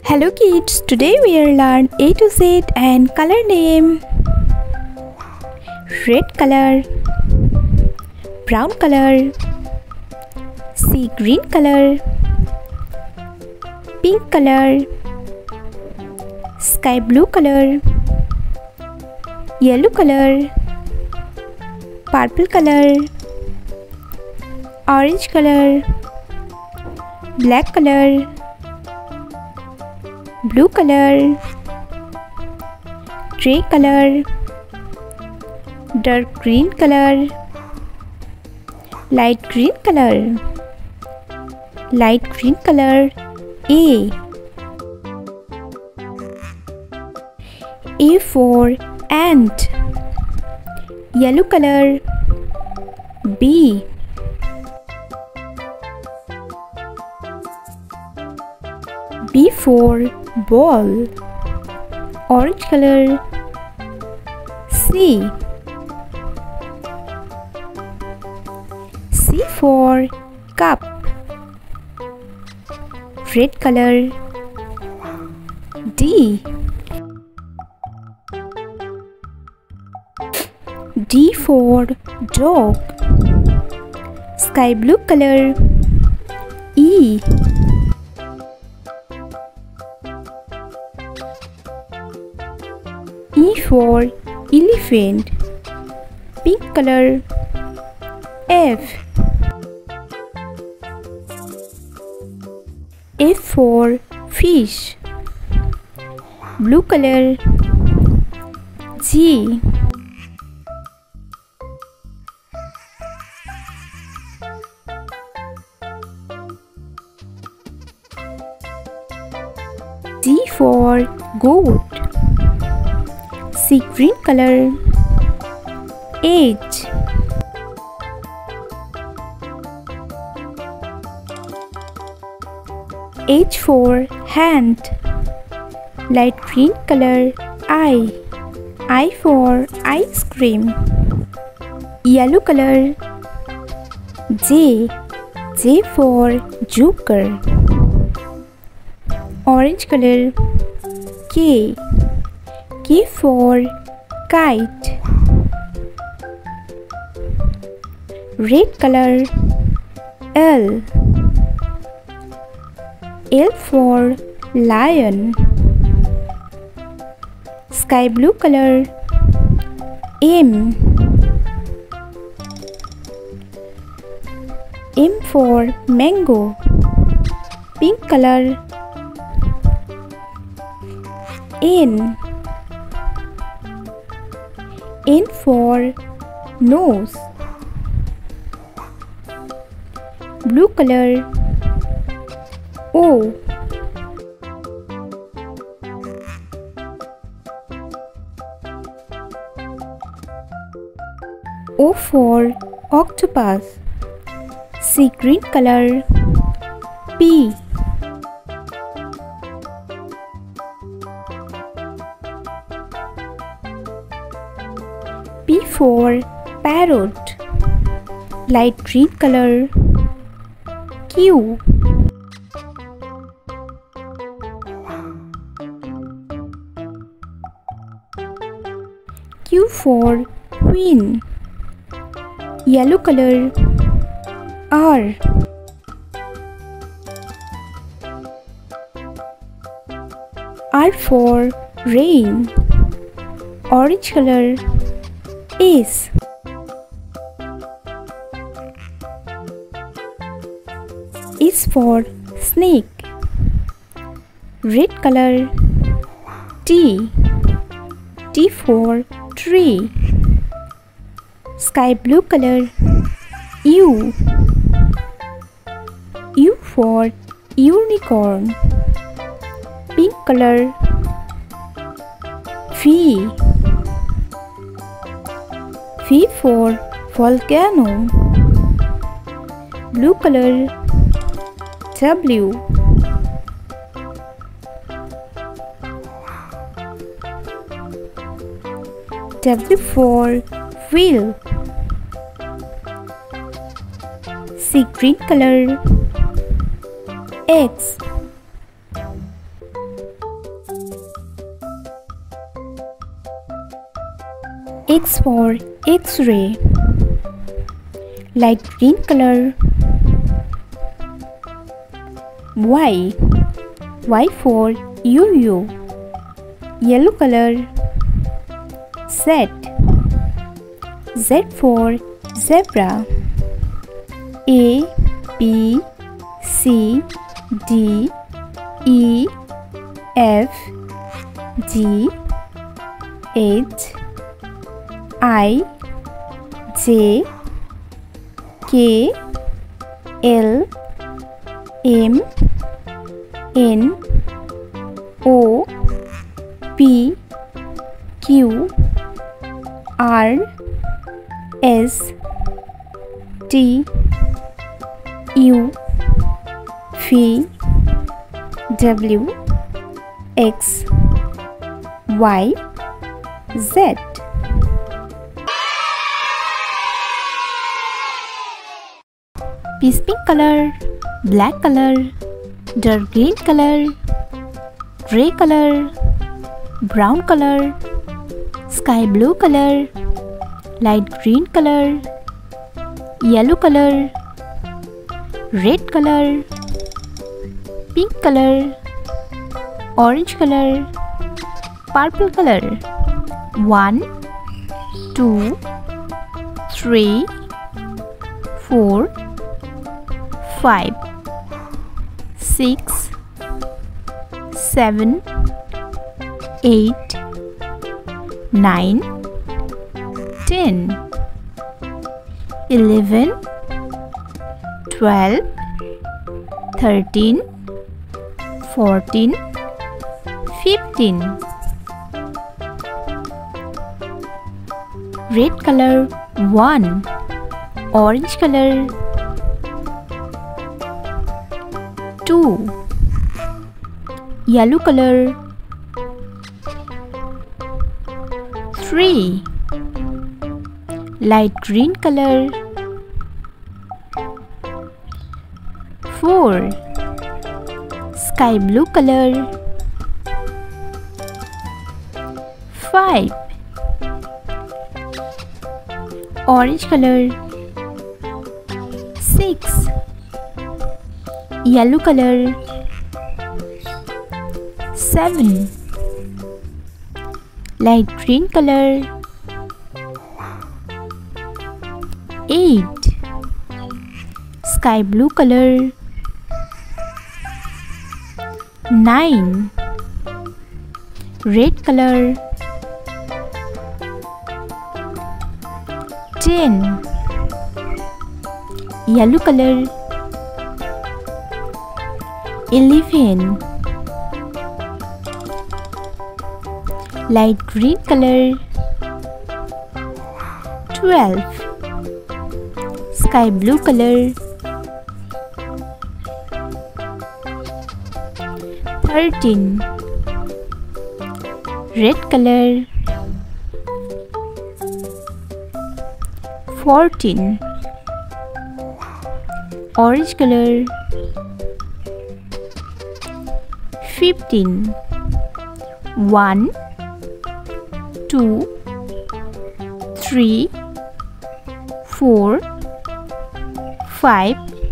Hello kids, today we will learn A to Z and color name. Red color, brown color, sea green color, pink color, sky blue color, yellow color, purple color, orange color, black color, blue color, grey color, dark green color, light green color. Light green color A. A for ant. Yellow color B. B for ball. Orange color C. C for cup. Red color D. D for dog. Sky blue color E. E for elephant. Pink color F. F for fish. Blue color G. G for goat. Sea green color H. H for hand. Light green color I. I for ice cream. Yellow color J. J for joker. Orange color K. K for kite. Red color L. L for lion. Sky blue color M. M for mango. Pink color N. N for nose. Blue color O. O for octopus. Sea green color P. P for parrot. Light green color Q. Q for queen. Yellow color R. R for rain. Orange color S. S for snake. Red color T. T for tree. Sky blue color U. U for unicorn. Pink color V. V for volcano. Blue color W. W for wheel. Sea green color X. X for X-ray, light green color. Y for UU, yellow color. Z for zebra. A, B, C, D, E, F, G, H, I, J, K, L, M, N, O, P, Q, R, S, T, U, V, W, X, Y, Z. Peace pink color, black color, dark green color, gray color, brown color, sky blue color, light green color, yellow color, red color, pink color, orange color, purple color. 1, 2, 3, 4, 5, 6, 7, 8, 9, 10, 11, 12, 13, 14, 15. Red color 1, orange color 2, yellow color 3, light green color 4, sky blue color 5, orange color 6, yellow color 7, light green color 8, sky blue color 9, red color 10, yellow color 11, light green color 12, sky blue color 13, red color 14, orange color 15. 1, 2, 3, 4, 5,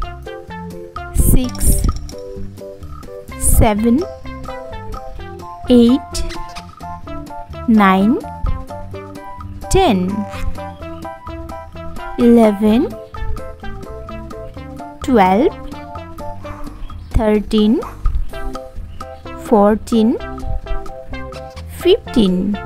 6, 7, 8, 9, 10, 11, 12, 13, 14, 15.